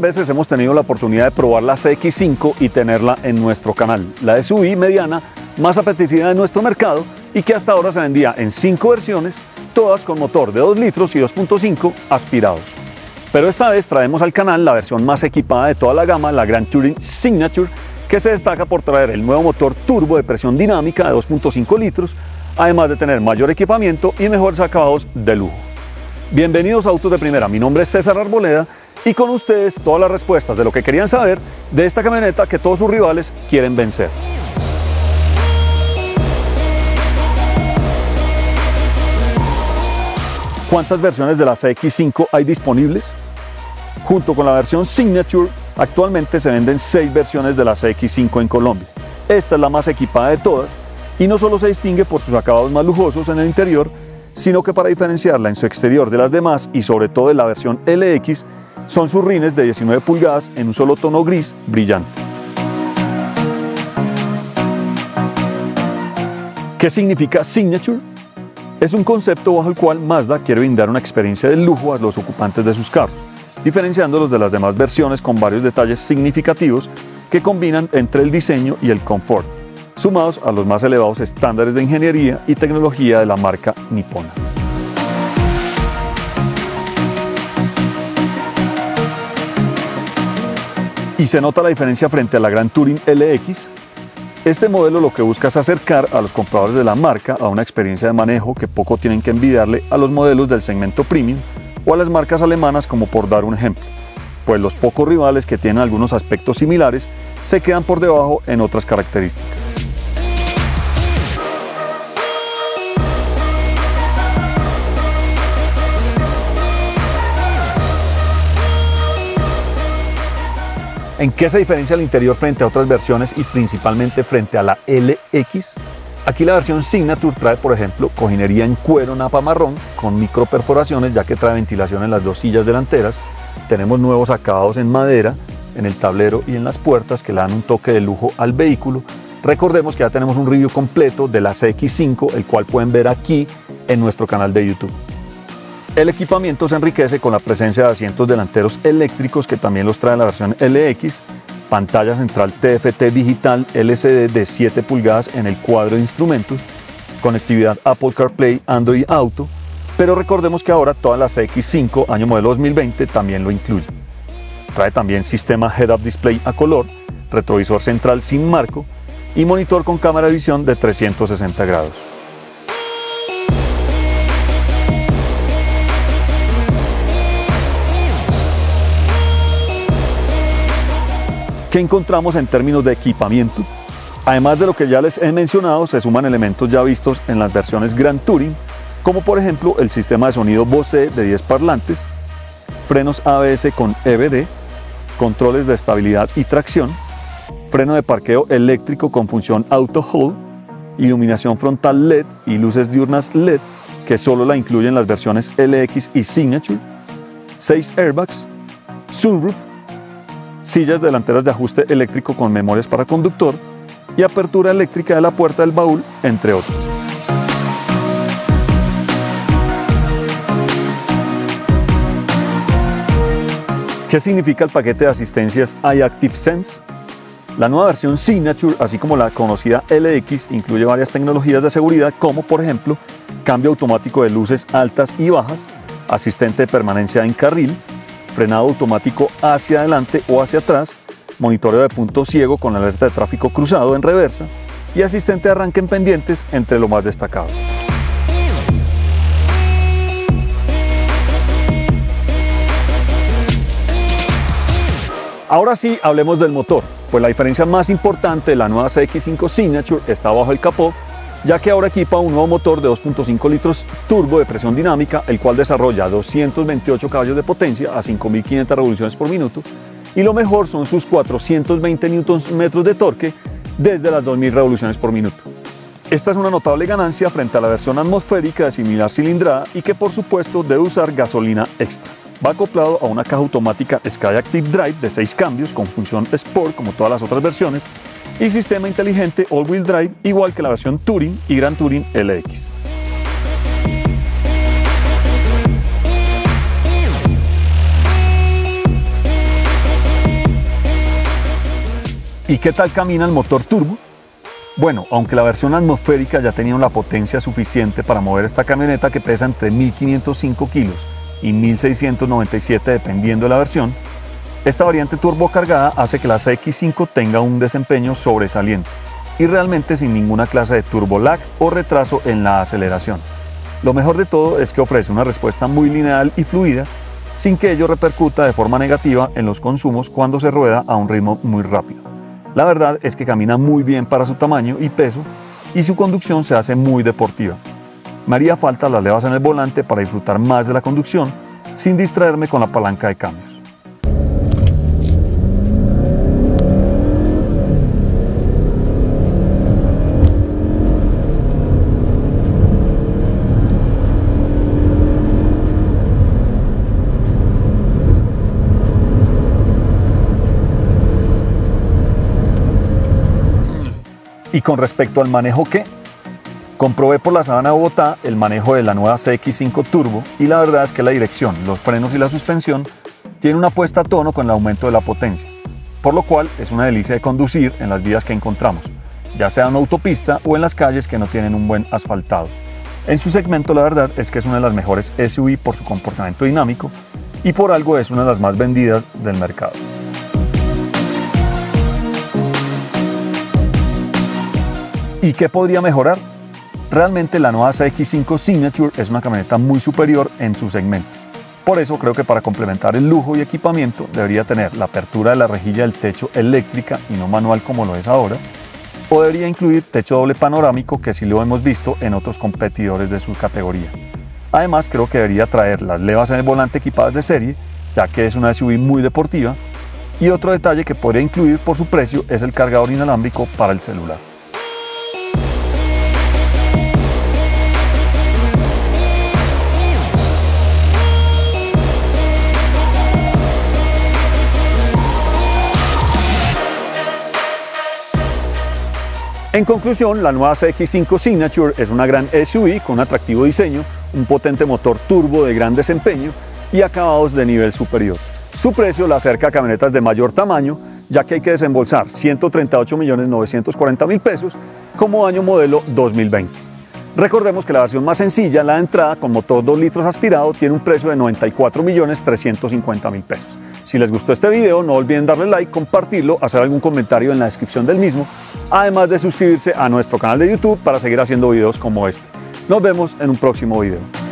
veces hemos tenido la oportunidad de probar la CX5 y tenerla en nuestro canal, la SUV mediana más apetecida de nuestro mercado y que hasta ahora se vendía en 5 versiones, todas con motor de 2 litros y 2.5 aspirados. Pero esta vez traemos al canal la versión más equipada de toda la gama, la Grand Touring Signature, que se destaca por traer el nuevo motor turbo de presión dinámica de 2.5 litros, además de tener mayor equipamiento y mejores acabados de lujo. Bienvenidos a Autos de Primera, mi nombre es César Arboleda y con ustedes todas las respuestas de lo que querían saber de esta camioneta que todos sus rivales quieren vencer. ¿Cuántas versiones de la CX5 hay disponibles? Junto con la versión Signature, actualmente se venden 6 versiones de la CX5 en Colombia. Esta es la más equipada de todas y no solo se distingue por sus acabados más lujosos en el interior, sino que para diferenciarla en su exterior de las demás y sobre todo de la versión LX, son sus rines de 19 pulgadas en un solo tono gris brillante. ¿Qué significa Signature? Es un concepto bajo el cual Mazda quiere brindar una experiencia de lujo a los ocupantes de sus carros, diferenciándolos de las demás versiones con varios detalles significativos que combinan entre el diseño y el confort, sumados a los más elevados estándares de ingeniería y tecnología de la marca nipona. Y se nota la diferencia frente a la Grand Touring LX. Este modelo lo que busca es acercar a los compradores de la marca a una experiencia de manejo que poco tienen que envidiarle a los modelos del segmento premium o a las marcas alemanas, como por dar un ejemplo, pues los pocos rivales que tienen algunos aspectos similares se quedan por debajo en otras características. ¿En qué se diferencia el interior frente a otras versiones y principalmente frente a la LX? Aquí la versión Signature trae, por ejemplo, cojinería en cuero napa marrón con micro perforaciones, ya que trae ventilación en las 2 sillas delanteras. Tenemos nuevos acabados en madera, en el tablero y en las puertas que le dan un toque de lujo al vehículo. Recordemos que ya tenemos un review completo de la CX5, el cual pueden ver aquí en nuestro canal de YouTube. El equipamiento se enriquece con la presencia de asientos delanteros eléctricos que también los trae la versión LX, pantalla central TFT digital LCD de 7 pulgadas en el cuadro de instrumentos, conectividad Apple CarPlay, Android Auto, pero recordemos que ahora toda la CX5 año modelo 2020 también lo incluye. Trae también sistema Head-Up Display a color, retrovisor central sin marco y monitor con cámara de visión de 360 grados. ¿Qué encontramos en términos de equipamiento? Además de lo que ya les he mencionado, se suman elementos ya vistos en las versiones Grand Touring, como por ejemplo el sistema de sonido Bose de 10 parlantes, frenos ABS con EBD, controles de estabilidad y tracción, freno de parqueo eléctrico con función Auto Hold, iluminación frontal LED y luces diurnas LED, que solo la incluyen las versiones LX y Signature, 6 airbags, sunroof, sillas delanteras de ajuste eléctrico con memorias para conductor y apertura eléctrica de la puerta del baúl, entre otros. ¿Qué significa el paquete de asistencias iActive Sense? La nueva versión Signature, así como la conocida LX, incluye varias tecnologías de seguridad como, por ejemplo, cambio automático de luces altas y bajas, asistente de permanencia en carril, frenado automático hacia adelante o hacia atrás, monitoreo de punto ciego con alerta de tráfico cruzado en reversa y asistente de arranque en pendientes, entre lo más destacado. Ahora sí, hablemos del motor, pues la diferencia más importante de la nueva CX5 Signature está bajo el capó, ya que ahora equipa un nuevo motor de 2.5 litros turbo de presión dinámica, el cual desarrolla 228 caballos de potencia a 5.500 revoluciones por minuto, y lo mejor son sus 420 Nm de torque desde las 2.000 revoluciones por minuto. Esta es una notable ganancia frente a la versión atmosférica de similar cilindrada y que por supuesto debe usar gasolina extra. Va acoplado a una caja automática SkyActiv Drive de 6 cambios con función Sport como todas las otras versiones y sistema inteligente All-Wheel Drive igual que la versión Touring y Grand Touring LX. ¿Y qué tal camina el motor turbo? Bueno, aunque la versión atmosférica ya tenía una potencia suficiente para mover esta camioneta que pesa entre 1.505 kilos y 1.697 dependiendo de la versión, esta variante turbocargada hace que la CX5 tenga un desempeño sobresaliente y realmente sin ninguna clase de turbo lag o retraso en la aceleración. Lo mejor de todo es que ofrece una respuesta muy lineal y fluida sin que ello repercuta de forma negativa en los consumos cuando se rueda a un ritmo muy rápido. La verdad es que camina muy bien para su tamaño y peso y su conducción se hace muy deportiva. Me haría falta las levas en el volante para disfrutar más de la conducción sin distraerme con la palanca de cambios. Y con respecto al manejo, ¿qué? Comprobé por la Sabana de Bogotá el manejo de la nueva CX5 Turbo y la verdad es que la dirección, los frenos y la suspensión tienen una puesta a tono con el aumento de la potencia, por lo cual es una delicia de conducir en las vías que encontramos, ya sea en autopista o en las calles que no tienen un buen asfaltado. En su segmento la verdad es que es una de las mejores SUV por su comportamiento dinámico y por algo es una de las más vendidas del mercado. ¿Y qué podría mejorar? Realmente la nueva CX5 Signature es una camioneta muy superior en su segmento. Por eso creo que para complementar el lujo y equipamiento debería tener la apertura de la rejilla del techo eléctrica y no manual como lo es ahora, o debería incluir techo doble panorámico que sí lo hemos visto en otros competidores de su categoría. Además creo que debería traer las levas en el volante equipadas de serie, ya que es una SUV muy deportiva, y otro detalle que podría incluir por su precio es el cargador inalámbrico para el celular. En conclusión, la nueva CX5 Signature es una gran SUV con un atractivo diseño, un potente motor turbo de gran desempeño y acabados de nivel superior. Su precio la acerca a camionetas de mayor tamaño, ya que hay que desembolsar 138.940.000 pesos como año modelo 2020. Recordemos que la versión más sencilla, la de entrada con motor 2 litros aspirado, tiene un precio de 94.350.000 pesos. Si les gustó este video, no olviden darle like, compartirlo, hacer algún comentario en la descripción del mismo, además de suscribirse a nuestro canal de YouTube para seguir haciendo videos como este. Nos vemos en un próximo video.